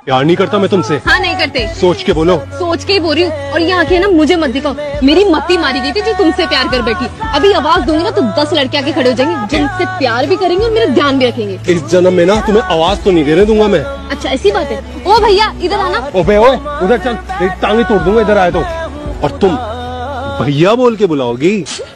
प्यार नहीं करता मैं तुमसे। हाँ नहीं करते। सोच के बोलो। सोच के ही बोल रही हूँ। और ये आंखें ना मुझे मत दिखाओ, मेरी मत्ती मारी गई थी जो तुमसे प्यार कर बैठी। अभी आवाज दूंगी ना तो 10 लड़के आके खड़े हो जाएंगे, जिनसे प्यार भी करेंगे और मेरा ध्यान भी रखेंगे। इस जन्म में ना तुम्हें आवाज तो नहीं देने दूंगा मैं। अच्छा ऐसी बात है। ओ भैया इधर आना। ओबे ओए उधर चल, टांगे तोड़ दूंगा इधर आए तो। और तुम भैया बोल के बुलाओगी?